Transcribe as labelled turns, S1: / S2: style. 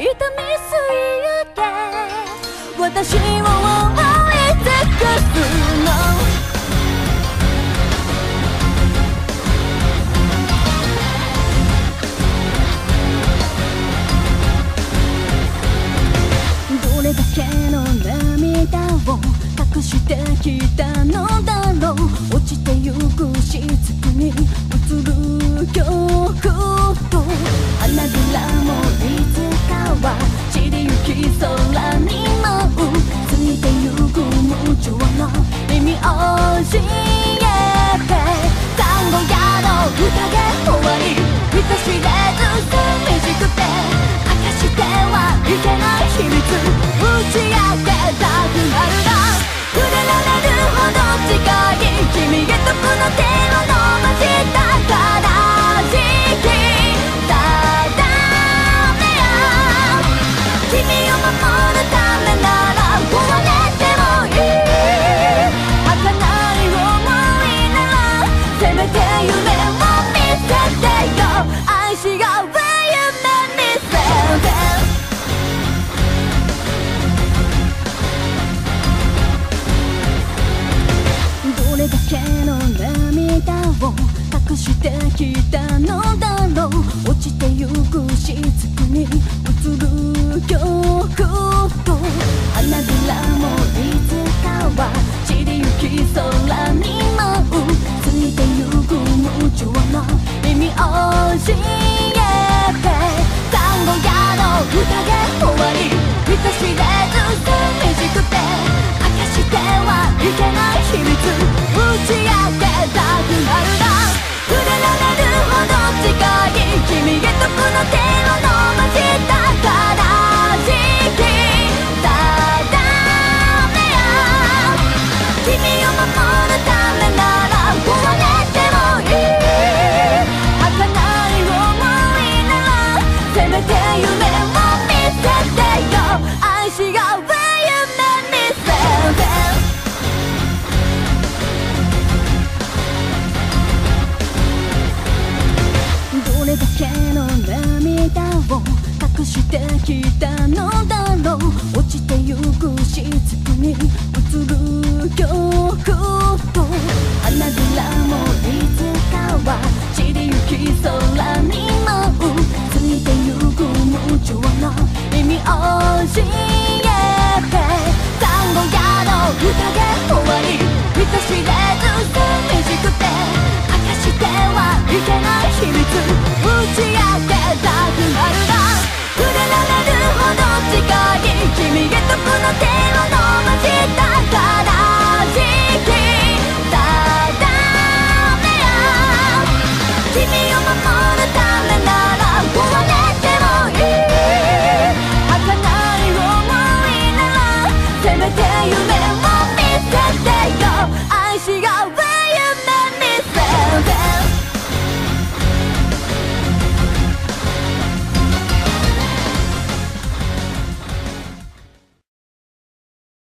S1: すぎて私を追い尽くすの。どれだけの涙を隠してきたのだろう。落ちてゆく雫に映る恐怖と花びらもいつかは散りゆき空に舞う。ついてゆく無情な意味教えて。単語やの歌で終わり人知れず寂しくて明かしてはいけない秘密打ち明けたくなるな。触れられるほど近い君へとこの手を伸ばしたからしきただねや。君を守るためなら壊れてもいい。儚い想いならせめて夢を見せてよ。愛し合う夢見せて。どれだけの涙を隠してきたのだろう。落ちてゆく雫に映る恐怖と花びらもいつかは散りゆき空に舞う。ついてゆく無情な意味教えて。単語やの歌で終わり人知れず寂しくて明かしてはいけない秘密打ち明けたくなるな。触れられるほど近い君へとこの手を伸ばしたからしきただねや。君を守るためなら壊れてもいい。儚い想いならせめて夢を見せてよ。愛し合う夢見せて。どれだけの涙を隠してきたのだろう。落ちてゆく雫に映る恐怖と花びらもいつかは散りゆき空に舞う。ついてゆく無情な意味教えて。単語やの歌で終わり人知れず寂しくて明かしてはいけない秘密打ち明けたくなるな。触れられるほど近い君へとこの手を